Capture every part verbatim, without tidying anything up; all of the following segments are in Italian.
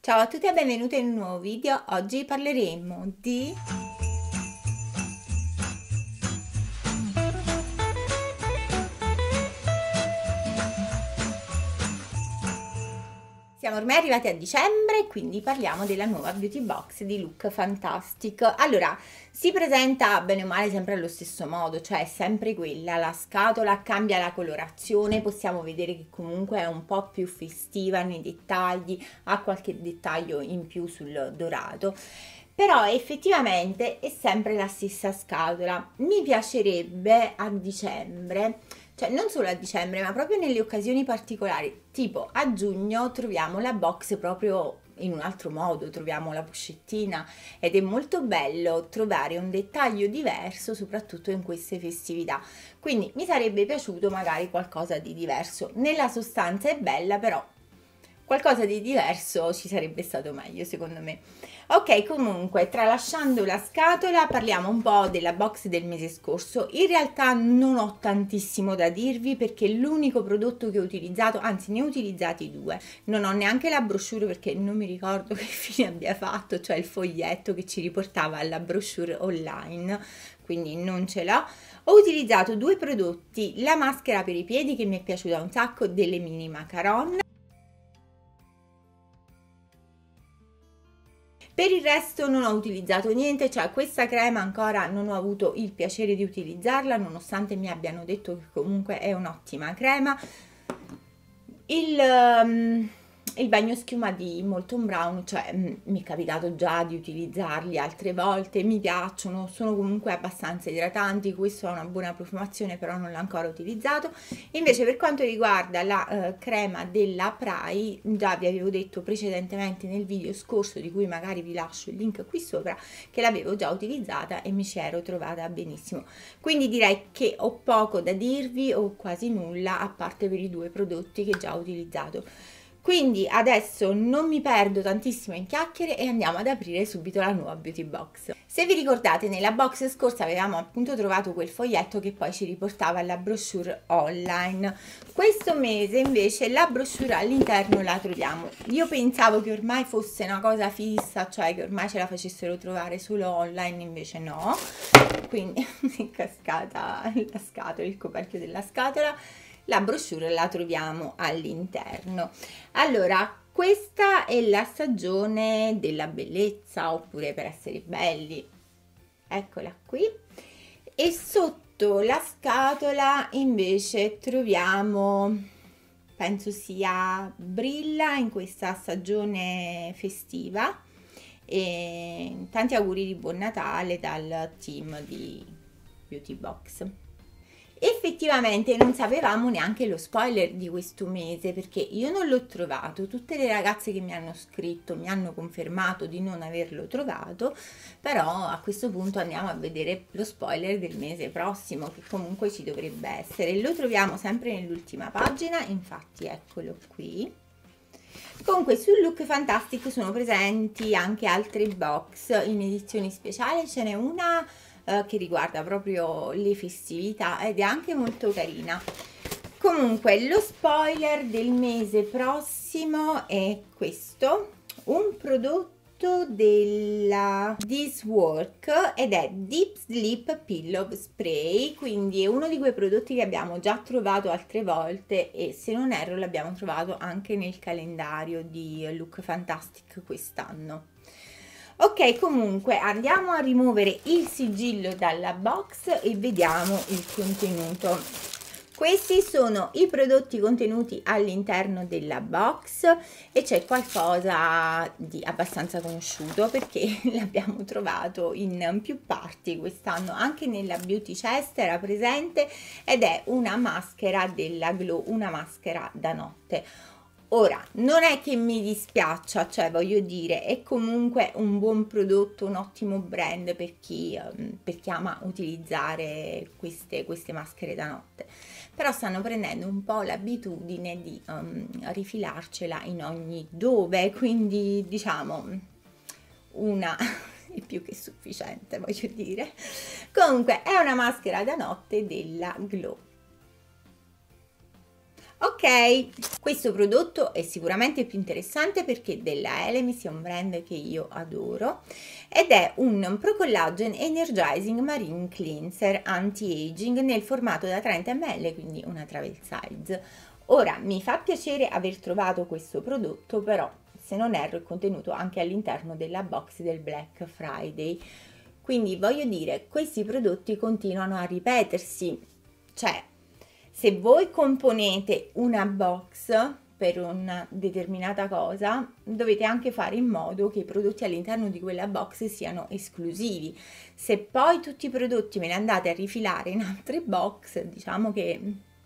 Ciao a tutti e benvenuti in un nuovo video. Oggi parleremo di Siamo ormai arrivati a dicembre, quindi parliamo della nuova beauty box di Look Fantastic. Allora, si presenta bene o male sempre allo stesso modo, cioè è sempre quella, la scatola cambia la colorazione, possiamo vedere che comunque è un po' più festiva nei dettagli, ha qualche dettaglio in più sul dorato. Però effettivamente è sempre la stessa scatola. Mi piacerebbe a dicembre, cioè non solo a dicembre, ma proprio nelle occasioni particolari, tipo a giugno troviamo la box proprio in un altro modo, troviamo la puscettina ed è molto bello trovare un dettaglio diverso, soprattutto in queste festività. Quindi mi sarebbe piaciuto magari qualcosa di diverso. Nella sostanza è bella, però qualcosa di diverso ci sarebbe stato meglio secondo me. Ok, comunque tralasciando la scatola parliamo un po' della box del mese scorso. In realtà non ho tantissimo da dirvi perché l'unico prodotto che ho utilizzato, anzi ne ho utilizzati due, non ho neanche la brochure perché non mi ricordo che fine abbia fatto, cioè il foglietto che ci riportava alla brochure online, quindi non ce l'ho. Ho utilizzato due prodotti, la maschera per i piedi che mi è piaciuta un sacco, delle mini Macaron. Per il resto non ho utilizzato niente, cioè questa crema ancora non ho avuto il piacere di utilizzarla, nonostante mi abbiano detto che comunque è un'ottima crema. Il, um, il bagno schiuma di Molton Brown, cioè mh, mi è capitato già di utilizzarli altre volte, mi piacciono, sono comunque abbastanza idratanti, questo ha una buona profumazione però non l'ho ancora utilizzato. Invece per quanto riguarda la uh, crema della Prai, già vi avevo detto precedentemente nel video scorso, di cui magari vi lascio il link qui sopra, che l'avevo già utilizzata e mi ci ero trovata benissimo. Quindi direi che ho poco da dirvi o quasi nulla, a parte per i due prodotti che già ho utilizzato. Quindi adesso non mi perdo tantissimo in chiacchiere e andiamo ad aprire subito la nuova beauty box. Se vi ricordate, nella box scorsa avevamo appunto trovato quel foglietto che poi ci riportava alla brochure online. Questo mese invece la brochure all'interno la troviamo. Io pensavo che ormai fosse una cosa fissa, cioè che ormai ce la facessero trovare solo online, invece no. Quindi è cascata la scatola, il coperchio della scatola. La brochure la troviamo all'interno. Allora, questa è la stagione della bellezza, oppure per essere belli, eccola qui. E sotto la scatola invece troviamo, penso sia Brilla in questa stagione festiva, e tanti auguri di buon Natale dal team di Beauty Box. Effettivamente non sapevamo neanche lo spoiler di questo mese perché io non l'ho trovato, tutte le ragazze che mi hanno scritto mi hanno confermato di non averlo trovato, però a questo punto andiamo a vedere lo spoiler del mese prossimo che comunque ci dovrebbe essere. Lo troviamo sempre nell'ultima pagina, infatti eccolo qui. Comunque sul Look Fantastic sono presenti anche altre box in edizioni speciali, ce n'è una che riguarda proprio le festività ed è anche molto carina. Comunque lo spoiler del mese prossimo è questo, un prodotto della This Work ed è Deep Sleep Pillow Spray, quindi è uno di quei prodotti che abbiamo già trovato altre volte e se non erro l'abbiamo trovato anche nel calendario di Look Fantastic quest'anno. Ok, comunque andiamo a rimuovere il sigillo dalla box e vediamo il contenuto. Questi sono i prodotti contenuti all'interno della box e c'è qualcosa di abbastanza conosciuto perché l'abbiamo trovato in più parti quest'anno, anche nella beauty chest era presente ed è una maschera della Glow, una maschera da notte. Ora, non è che mi dispiaccia, cioè voglio dire, è comunque un buon prodotto, un ottimo brand per chi, um, per chi ama utilizzare queste, queste maschere da notte. Però stanno prendendo un po' l'abitudine di um, rifilarcela in ogni dove, quindi diciamo una è più che sufficiente, voglio dire. Comunque è una maschera da notte della Glow. Ok, questo prodotto è sicuramente più interessante perché della Elemis è un brand che io adoro ed è un Pro Collagen Energizing Marine Cleanser Anti-Aging nel formato da trenta millilitri, quindi una travel size. Ora, mi fa piacere aver trovato questo prodotto, però se non erro è contenuto anche all'interno della box del Black Friday, quindi voglio dire, questi prodotti continuano a ripetersi, cioè se voi componete una box per una determinata cosa, dovete anche fare in modo che i prodotti all'interno di quella box siano esclusivi. Se poi tutti i prodotti me li andate a rifilare in altre box, diciamo che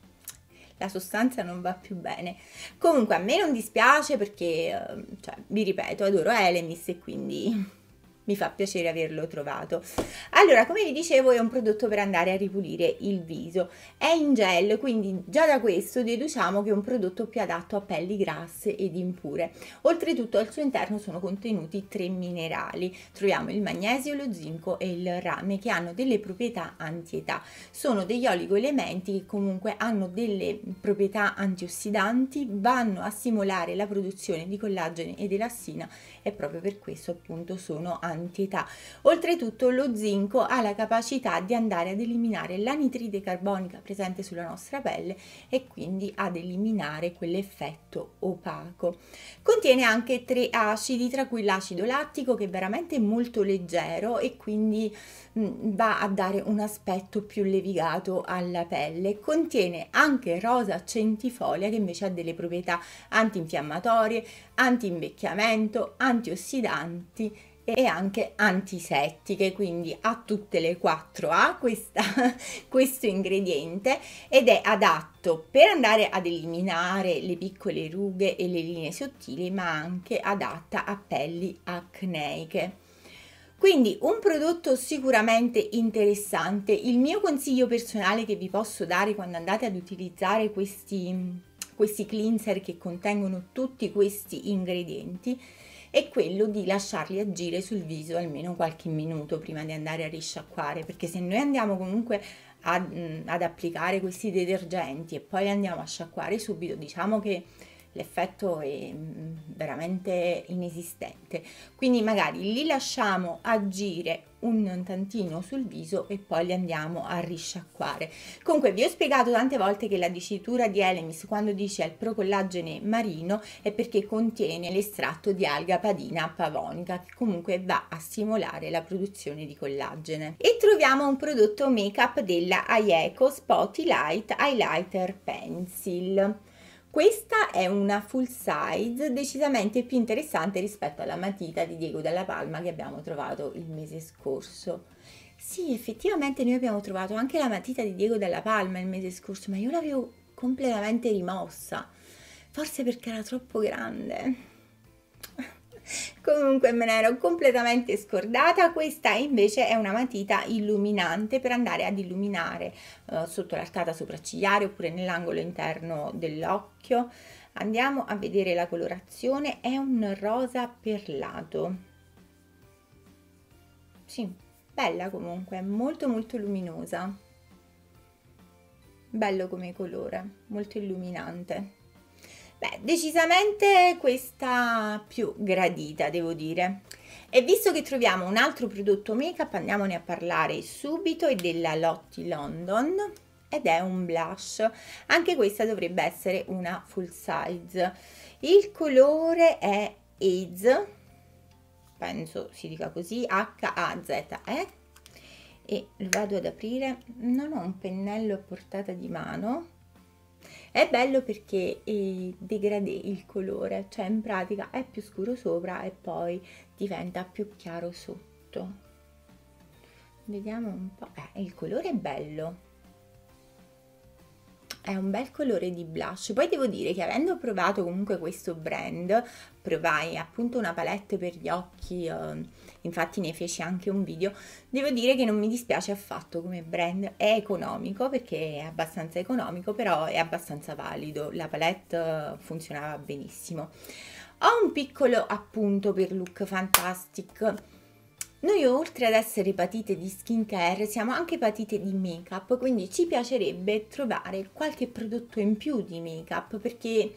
la sostanza non va più bene. Comunque a me non dispiace perché, cioè, vi ripeto, adoro Elemis e quindi mi fa piacere averlo trovato. Allora, come vi dicevo, è un prodotto per andare a ripulire il viso. È in gel, quindi già da questo deduciamo che è un prodotto più adatto a pelli grasse ed impure. Oltretutto al suo interno sono contenuti tre minerali. Troviamo il magnesio, lo zinco e il rame, che hanno delle proprietà antietà. Sono degli oligoelementi che comunque hanno delle proprietà antiossidanti, vanno a stimolare la produzione di collagene ed elastina e proprio per questo appunto sono antietà. Oltretutto lo zinco ha la capacità di andare ad eliminare l'anidride carbonica presente sulla nostra pelle e quindi ad eliminare quell'effetto opaco. Contiene anche tre acidi, tra cui l'acido lattico, che è veramente molto leggero e quindi mh, va a dare un aspetto più levigato alla pelle. Contiene anche rosa centifolia, che invece ha delle proprietà antinfiammatorie, anti-invecchiamento, antiossidanti e anche antisettiche, quindi ha tutte le quattro A questa, questo ingrediente ed è adatto per andare ad eliminare le piccole rughe e le linee sottili, ma anche adatta a pelli acneiche. Quindi un prodotto sicuramente interessante. Il mio consiglio personale che vi posso dare quando andate ad utilizzare questi, questi cleanser che contengono tutti questi ingredienti è quello di lasciarli agire sul viso almeno qualche minuto prima di andare a risciacquare, perché se noi andiamo comunque ad, ad applicare questi detergenti e poi li andiamo a sciacquare subito, diciamo che l'effetto è veramente inesistente. Quindi magari li lasciamo agire un tantino sul viso e poi li andiamo a risciacquare. Comunque vi ho spiegato tante volte che la dicitura di Elemis quando dice al Pro Collagene marino è perché contiene l'estratto di alga Padina pavonica, che comunque va a stimolare la produzione di collagene. E troviamo un prodotto make up della Aieco Spotty Light Highlighter Pencil. Questa è una full size decisamente più interessante rispetto alla matita di Diego Dalla Palma che abbiamo trovato il mese scorso. Sì, effettivamente noi abbiamo trovato anche la matita di Diego Dalla Palma il mese scorso, ma io l'avevo completamente rimossa, forse perché era troppo grande. Comunque me ne ero completamente scordata. Questa invece è una matita illuminante per andare ad illuminare eh, sotto l'arcata sopraccigliare oppure nell'angolo interno dell'occhio. Andiamo a vedere la colorazione, è un rosa perlato. Sì, bella comunque, molto molto luminosa, bello come colore, molto illuminante. Beh, decisamente questa più gradita, devo dire. E visto che troviamo un altro prodotto make up, andiamone a parlare subito, è della Lottie London ed è un blush. Anche questa dovrebbe essere una full size. Il colore è Haze, penso si dica così, H A Z E, e lo vado ad aprire. Non ho un pennello a portata di mano. È bello perché è degradé il colore, cioè in pratica è più scuro sopra e poi diventa più chiaro sotto. Vediamo un po', eh, il colore è bello, è un bel colore di blush. Poi devo dire che avendo provato comunque questo brand, provai appunto una palette per gli occhi, eh, infatti ne feci anche un video, devo dire che non mi dispiace affatto come brand. È economico perché è abbastanza economico, però è abbastanza valido, la palette funzionava benissimo. Ho un piccolo appunto per Look Fantastic. Noi oltre ad essere patite di skincare siamo anche patite di make up, quindi ci piacerebbe trovare qualche prodotto in più di make up, perché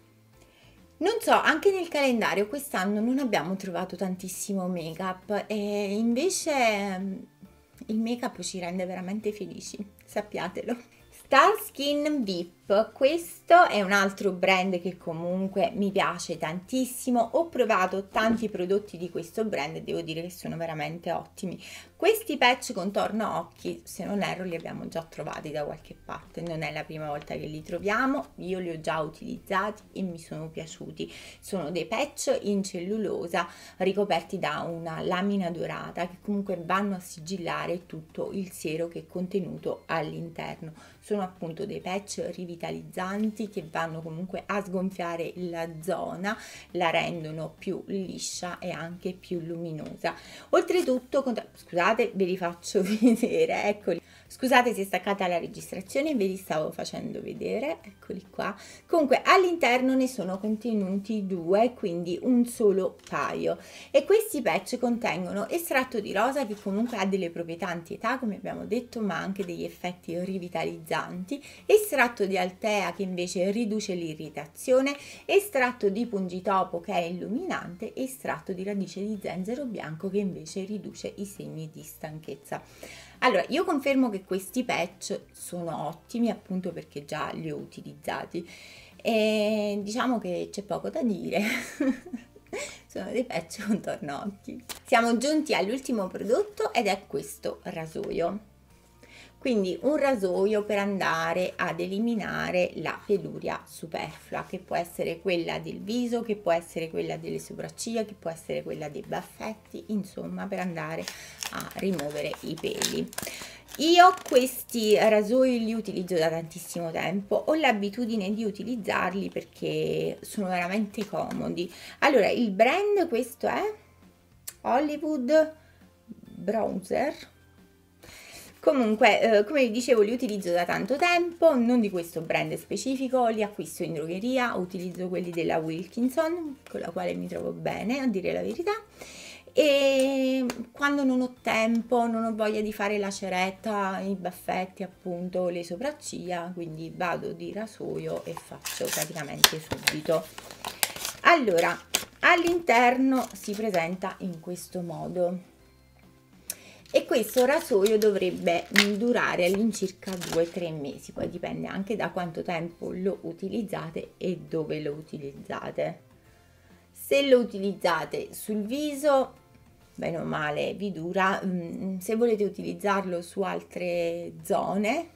non so, anche nel calendario quest'anno non abbiamo trovato tantissimo make up e invece il make up ci rende veramente felici, sappiatelo. Starskin V I P, questo è un altro brand che comunque mi piace tantissimo. Ho provato tanti prodotti di questo brand e devo dire che sono veramente ottimi. Questi patch contorno occhi, se non erro, li abbiamo già trovati da qualche parte, non è la prima volta che li troviamo, io li ho già utilizzati e mi sono piaciuti. Sono dei patch in cellulosa ricoperti da una lamina dorata che comunque vanno a sigillare tutto il siero che è contenuto all'interno. Sono appunto dei patch rivitalizzanti che vanno comunque a sgonfiare la zona, la rendono più liscia e anche più luminosa. Oltretutto, scusate, ve li faccio vedere, eccoli. Scusate se è staccata la registrazione, ve li stavo facendo vedere, eccoli qua. Comunque all'interno ne sono contenuti due, quindi un solo paio. E questi patch contengono estratto di rosa che comunque ha delle proprietà anti-età, come abbiamo detto, ma anche degli effetti rivitalizzanti, estratto di altea che invece riduce l'irritazione, estratto di pungitopo che è illuminante, estratto di radice di zenzero bianco che invece riduce i segni di stanchezza. Allora, io confermo che questi patch sono ottimi appunto perché già li ho utilizzati e diciamo che c'è poco da dire. Sono dei patch contorno occhi. Siamo giunti all'ultimo prodotto ed è questo rasoio. Quindi un rasoio per andare ad eliminare la peluria superflua, che può essere quella del viso, che può essere quella delle sopracciglia, che può essere quella dei baffetti, insomma per andare a rimuovere i peli. Io questi rasoi li utilizzo da tantissimo tempo, ho l'abitudine di utilizzarli perché sono veramente comodi. Allora, il brand questo è Hollywood Bronzer. Comunque, eh, come vi dicevo, li utilizzo da tanto tempo, non di questo brand specifico, li acquisto in drogheria, utilizzo quelli della Wilkinson, con la quale mi trovo bene, a dire la verità. E quando non ho tempo, non ho voglia di fare la ceretta, i baffetti, appunto, le sopracciglia, quindi vado di rasoio e faccio praticamente subito. Allora, all'interno si presenta in questo modo. E questo rasoio dovrebbe durare all'incirca due tre mesi, poi dipende anche da quanto tempo lo utilizzate e dove lo utilizzate. Se lo utilizzate sul viso, bene o male vi dura. Se volete utilizzarlo su altre zone,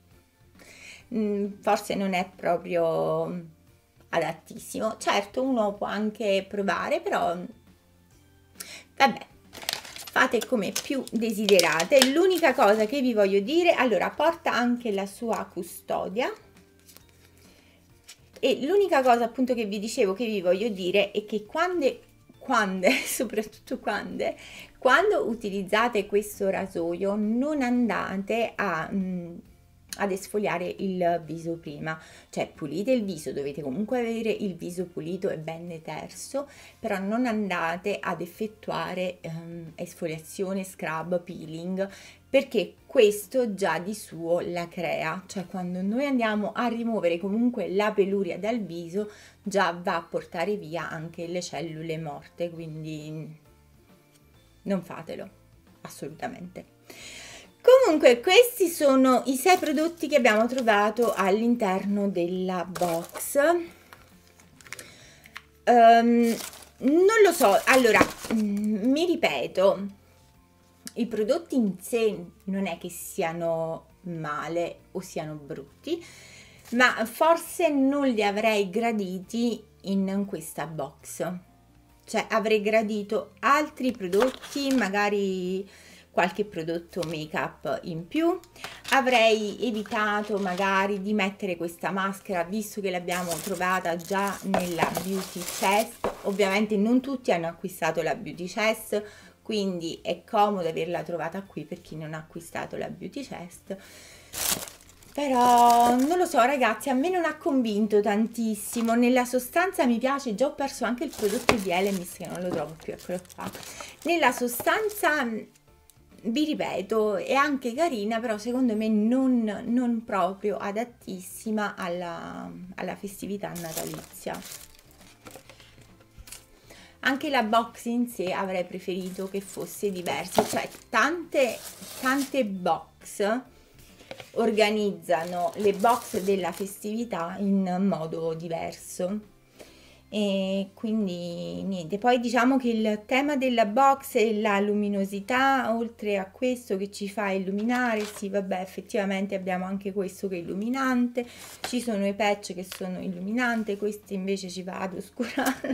forse non è proprio adattissimo. Certo, uno può anche provare, però vabbè, fate come più desiderate. L'unica cosa che vi voglio dire, allora, porta anche la sua custodia, e l'unica cosa appunto che vi dicevo che vi voglio dire è che quando, quando soprattutto quando, quando utilizzate questo rasoio non andate a... Mh, ad esfoliare il viso prima, cioè pulite il viso, dovete comunque avere il viso pulito e ben deterso, però non andate ad effettuare um, esfoliazione, scrub, peeling, perché questo già di suo la crea, cioè quando noi andiamo a rimuovere comunque la peluria dal viso già va a portare via anche le cellule morte, quindi non fatelo assolutamente. Comunque questi sono i sei prodotti che abbiamo trovato all'interno della box. Um, non lo so, allora mi ripeto, i prodotti in sé non è che siano male o siano brutti, ma forse non li avrei graditi in questa box, cioè avrei gradito altri prodotti, magari qualche prodotto make up in più, avrei evitato magari di mettere questa maschera visto che l'abbiamo trovata già nella Beauty Chest. Ovviamente non tutti hanno acquistato la Beauty Chest, quindi è comodo averla trovata qui per chi non ha acquistato la Beauty Chest. però non lo so ragazzi, a me non ha convinto tantissimo. Nella sostanza mi piace, già ho perso anche il prodotto di Elemis che non lo trovo più, eccolo qua. Nella sostanza vi ripeto, è anche carina, però secondo me non, non proprio adattissima alla, alla festività natalizia. Anche la box in sé avrei preferito che fosse diversa, cioè tante, tante box organizzano le box della festività in modo diverso. E quindi niente, poi diciamo che il tema della box è la luminosità, oltre a questo che ci fa illuminare. Sì, vabbè, effettivamente abbiamo anche questo che è illuminante, ci sono i patch che sono illuminanti, questi invece ci va ad oscurare.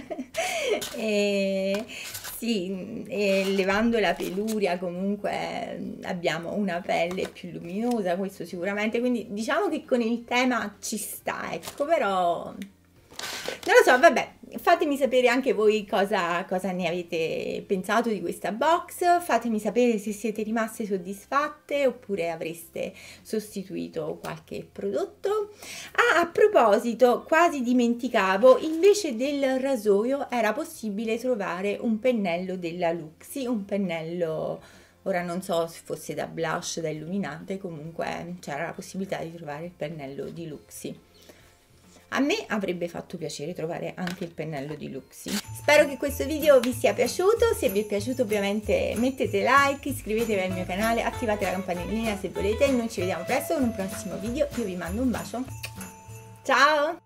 E sì, e levando la peluria comunque abbiamo una pelle più luminosa, questo sicuramente, quindi diciamo che con il tema ci sta, ecco, però non lo so, vabbè, fatemi sapere anche voi cosa, cosa ne avete pensato di questa box, fatemi sapere se siete rimaste soddisfatte oppure avreste sostituito qualche prodotto. Ah, a proposito, quasi dimenticavo, invece del rasoio era possibile trovare un pennello della Luxi, un pennello, ora non so se fosse da blush, da illuminante, comunque c'era la possibilità di trovare il pennello di Luxi. A me avrebbe fatto piacere trovare anche il pennello di Luxi. Spero che questo video vi sia piaciuto, se vi è piaciuto ovviamente mettete like, iscrivetevi al mio canale, attivate la campanellina se volete e noi ci vediamo presto con un prossimo video. Io vi mando un bacio, ciao!